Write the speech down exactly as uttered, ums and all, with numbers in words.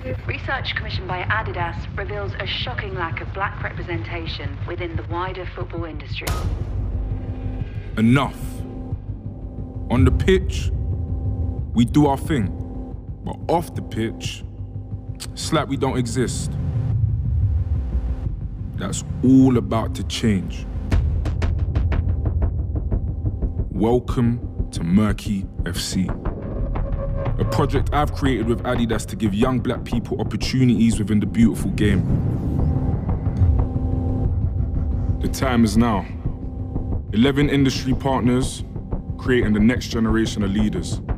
Research commissioned by Adidas reveals a shocking lack of black representation within the wider football industry. Enough. On the pitch, we do our thing. But off the pitch, it's like we don't exist. That's all about to change. Welcome to Murky F C. A project I've created with Adidas to give young black people opportunities within the beautiful game. The time is now. eleven industry partners creating the next generation of leaders.